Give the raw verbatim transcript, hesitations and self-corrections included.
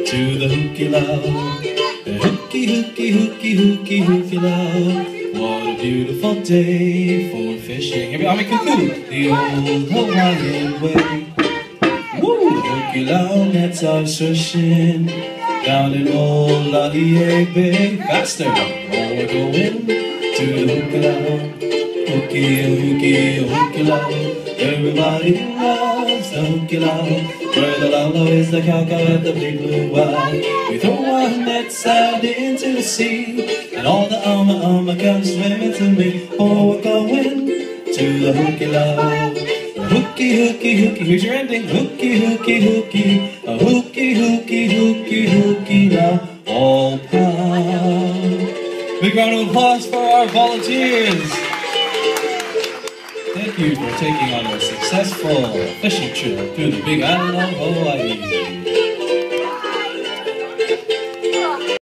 to the Hukilau. Hooky, hooky, hooky, hooky, Hukilau. What a beautiful day for fishing. Everybody, cuckoo, the old Hawaiian way. Woo! The Hukilau nets are swishing down in old Laie Bay. Faster! Oh, we're going to the Hukilau. Hooky, hooky, Hukilau. Everybody loves the Hukilau, where the lalo is the cowcow at the big blue eye. We throw our nets out into the sea, and all the ama ama come swimming to me. Oh, we're going to the Hukilau. Hooky, hooky, hooky, here's your ending. Hooky, hooky, hooky, a hooky, hooky, hooky, hooky, now all pound. Big round of applause for our volunteers. Thank you for taking on a successful fishing trip through the Big Island of Hawaii.